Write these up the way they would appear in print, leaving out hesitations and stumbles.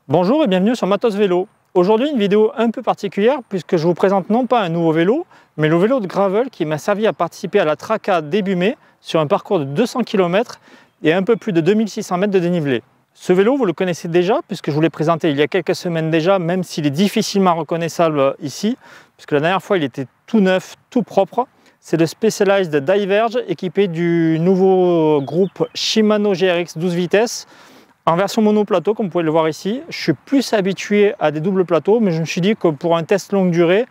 Bonjour et bienvenue sur Matos Vélo. Aujourd'hui une vidéo un peu particulière puisque je vous présente non pas un nouveau vélo, mais le vélo de gravel qui m'a servi à participer à la Traka début mai sur un parcours de 200 km et un peu plus de 2600 mètres de dénivelé. Ce vélo vous le connaissez déjà puisque je vous l'ai présenté il y a quelques semaines déjà, même s'il est difficilement reconnaissable ici, puisque la dernière fois il était tout neuf, tout propre. C'est le Specialized Diverge équipé du nouveau groupe Shimano GRX 12 vitesses. En version monoplateau, comme vous pouvez le voir ici, je suis plus habitué à des doubles plateaux, mais je me suis dit que pour un test longue durée,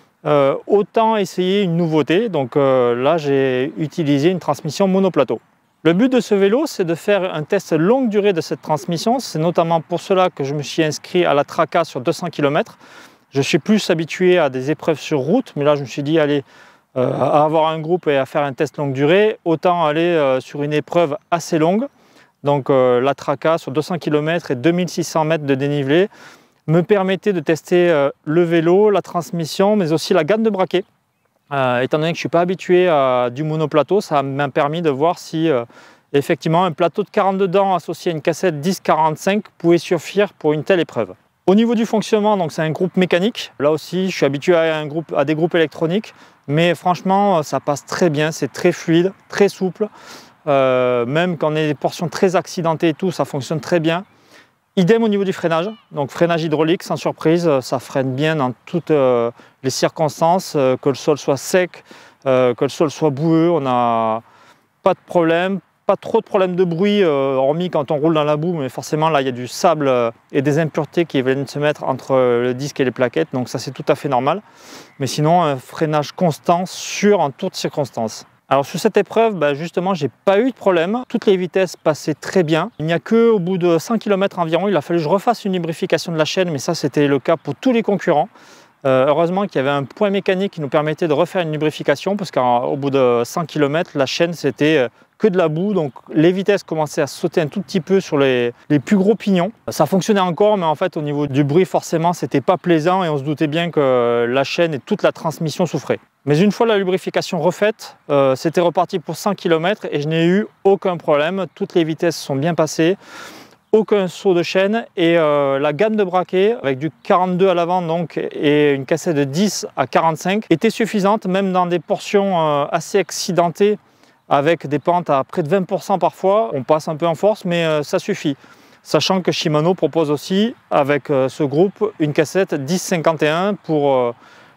autant essayer une nouveauté. Donc là, j'ai utilisé une transmission monoplateau. Le but de ce vélo, c'est de faire un test longue durée de cette transmission. C'est notamment pour cela que je me suis inscrit à la Traka sur 200 km. Je suis plus habitué à des épreuves sur route, mais là, je me suis dit, allez, à avoir un groupe et à faire un test longue durée, autant aller sur une épreuve assez longue. Donc la Traka sur 200 km et 2600 mètres de dénivelé me permettait de tester le vélo, la transmission, mais aussi la gamme de braquet. Étant donné que je ne suis pas habitué à du monoplateau, ça m'a permis de voir si effectivement un plateau de 42 dents associé à une cassette 10-45 pouvait suffire pour une telle épreuve. Au niveau du fonctionnement, donc c'est un groupe mécanique. Là aussi, je suis habitué à des groupes électroniques, mais franchement, ça passe très bien, c'est très fluide, très souple. Même quand on a des portions très accidentées et tout, ça fonctionne très bien. Idem au niveau du freinage, donc freinage hydraulique sans surprise, ça freine bien dans toutes les circonstances, que le sol soit sec, que le sol soit boueux, on n'a pas de problème, pas trop de problème de bruit, hormis quand on roule dans la boue, mais forcément là il y a du sable et des impuretés qui viennent se mettre entre le disque et les plaquettes, donc ça c'est tout à fait normal. Mais sinon un freinage constant, sûr en toutes circonstances. Alors sur cette épreuve, justement, j'ai pas eu de problème. Toutes les vitesses passaient très bien. Il n'y a qu'au bout de 100 km environ, il a fallu que je refasse une lubrification de la chaîne, mais ça c'était le cas pour tous les concurrents. Heureusement qu'il y avait un point mécanique qui nous permettait de refaire une lubrification, parce qu'au bout de 100 km, la chaîne c'était que de la boue, donc les vitesses commençaient à sauter un tout petit peu sur les plus gros pignons. Ça fonctionnait encore, mais en fait au niveau du bruit forcément c'était pas plaisant et on se doutait bien que la chaîne et toute la transmission souffraient. Mais une fois la lubrification refaite, c'était reparti pour 100 km et je n'ai eu aucun problème. Toutes les vitesses sont bien passées, aucun saut de chaîne et la gamme de braquet avec du 42 à l'avant donc et une cassette de 10 à 45 était suffisante, même dans des portions assez accidentées avec des pentes à près de 20% parfois. On passe un peu en force, mais ça suffit. Sachant que Shimano propose aussi avec ce groupe une cassette 10-51 pour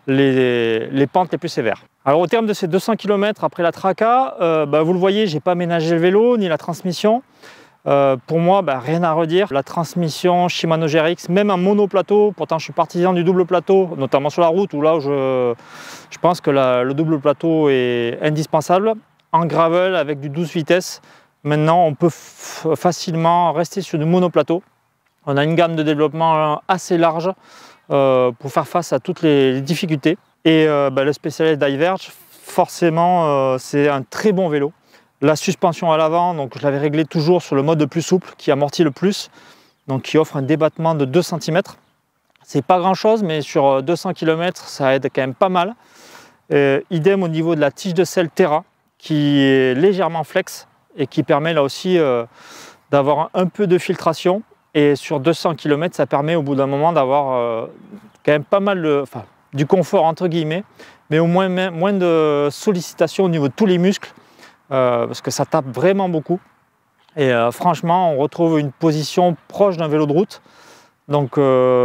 les pentes les plus sévères. Alors au terme de ces 200 km après la Traka, vous le voyez, j'ai pas aménagé le vélo ni la transmission. Pour moi, rien à redire. La transmission Shimano GRX, même en monoplateau, pourtant je suis partisan du double plateau, notamment sur la route où là je pense que le double plateau est indispensable. En gravel avec du 12 vitesses, maintenant on peut facilement rester sur du monoplateau. On a une gamme de développement assez large pour faire face à toutes les difficultés. Et le Specialized Diverge, forcément, c'est un très bon vélo. La suspension à l'avant, donc je l'avais réglé toujours sur le mode le plus souple, qui amortit le plus, donc qui offre un débattement de 2 cm. C'est pas grand chose, mais sur 200 km, ça aide quand même pas mal. Idem au niveau de la tige de selle Terra, qui est légèrement flex et qui permet là aussi d'avoir un peu de filtration. Et sur 200 km, ça permet au bout d'un moment d'avoir quand même pas mal du confort entre guillemets, mais au moins de sollicitation au niveau de tous les muscles, parce que ça tape vraiment beaucoup. Et franchement, on retrouve une position proche d'un vélo de route. Donc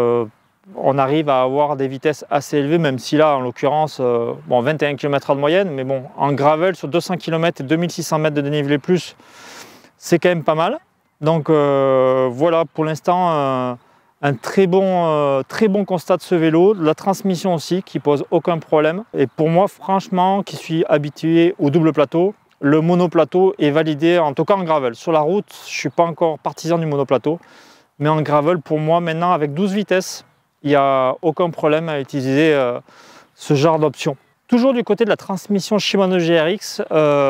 on arrive à avoir des vitesses assez élevées, même si là, en l'occurrence, 21 km/h de moyenne, mais bon, en gravel, sur 200 km et 2600 mètres de dénivelé plus, c'est quand même pas mal. Donc voilà, pour l'instant, un très bon constat de ce vélo. La transmission aussi, qui pose aucun problème. Et pour moi, franchement, qui suis habitué au double plateau, le monoplateau est validé, en tout cas en gravel. Sur la route, je ne suis pas encore partisan du monoplateau, mais en gravel, pour moi, maintenant, avec 12 vitesses, il n'y a aucun problème à utiliser ce genre d'option. Toujours du côté de la transmission Shimano GRX,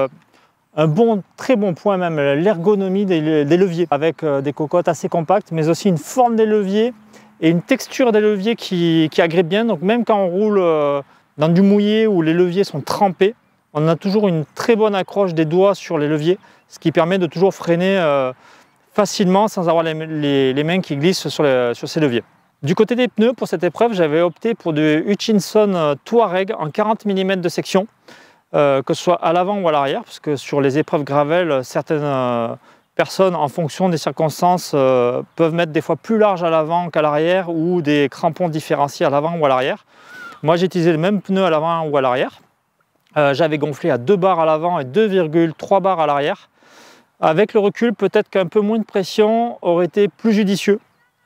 un très bon point même, l'ergonomie des leviers, avec des cocottes assez compactes, mais aussi une forme des leviers et une texture des leviers qui agrippe bien. Donc même quand on roule dans du mouillé où les leviers sont trempés, on a toujours une très bonne accroche des doigts sur les leviers, ce qui permet de toujours freiner facilement sans avoir les mains qui glissent sur ces leviers. Du côté des pneus, pour cette épreuve, j'avais opté pour du Hutchinson Touareg en 40 mm de section, que ce soit à l'avant ou à l'arrière, parce que sur les épreuves gravel, certaines personnes, en fonction des circonstances, peuvent mettre des fois plus large à l'avant qu'à l'arrière ou des crampons différenciés à l'avant ou à l'arrière. Moi, j'ai utilisé le même pneu à l'avant ou à l'arrière. J'avais gonflé à 2 bars à l'avant et 2,3 bars à l'arrière. Avec le recul, peut-être qu'un peu moins de pression aurait été plus judicieux.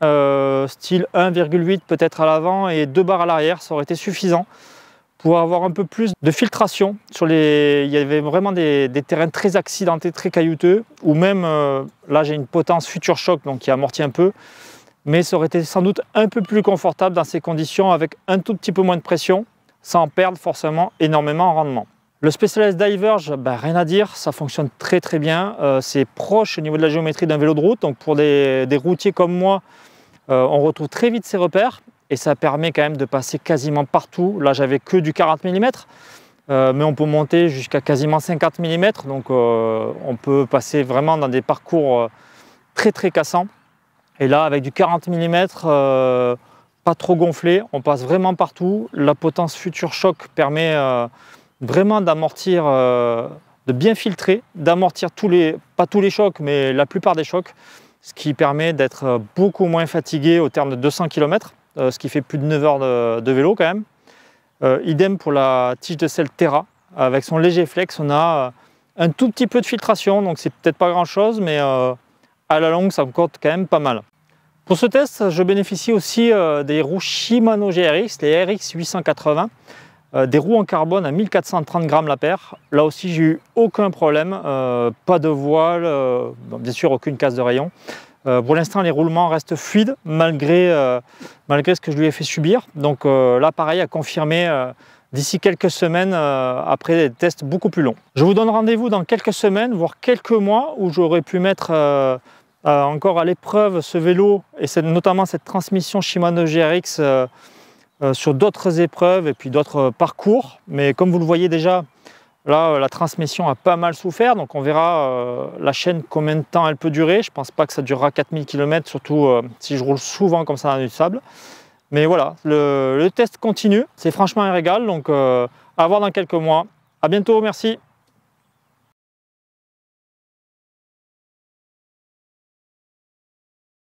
Style 1,8 peut-être à l'avant et 2 bars à l'arrière, ça aurait été suffisant pour avoir un peu plus de filtration. Il y avait vraiment des terrains très accidentés, très caillouteux, ou même, là j'ai une potence Future Shock donc qui amortit un peu, mais ça aurait été sans doute un peu plus confortable dans ces conditions avec un tout petit peu moins de pression, sans perdre forcément énormément en rendement. Le Specialized Diverge, rien à dire, ça fonctionne très très bien, c'est proche au niveau de la géométrie d'un vélo de route, donc pour des routiers comme moi, on retrouve très vite ses repères et ça permet quand même de passer quasiment partout. Là, j'avais que du 40 mm, mais on peut monter jusqu'à quasiment 50 mm, donc on peut passer vraiment dans des parcours très très cassants. Et là, avec du 40 mm, pas trop gonflé, on passe vraiment partout. La potence Future Shock permet vraiment d'amortir, de bien filtrer, d'amortir pas tous les chocs, mais la plupart des chocs, ce qui permet d'être beaucoup moins fatigué au terme de 200 km, ce qui fait plus de 9 heures de vélo quand même. Idem pour la tige de selle Terra, avec son léger flex, on a un tout petit peu de filtration, donc c'est peut-être pas grand chose, mais à la longue ça me coûte quand même pas mal. Pour ce test, je bénéficie aussi des roues Shimano GRX, les RX 880. Des roues en carbone à 1430 grammes la paire. Là aussi, j'ai eu aucun problème, pas de voile, bien sûr aucune casse de rayon. Pour l'instant, les roulements restent fluides malgré ce que je lui ai fait subir. Donc là, pareil, à confirmer d'ici quelques semaines après des tests beaucoup plus longs. Je vous donne rendez-vous dans quelques semaines, voire quelques mois, où j'aurais pu mettre encore à l'épreuve ce vélo et notamment cette transmission Shimano GRX sur d'autres épreuves et puis d'autres parcours. Mais comme vous le voyez déjà, là la transmission a pas mal souffert, donc on verra la chaîne combien de temps elle peut durer. Je pense pas que ça durera 4000 km, surtout si je roule souvent comme ça dans du sable. Mais voilà, le test continue, c'est franchement un régal, donc à voir dans quelques mois. À bientôt, merci.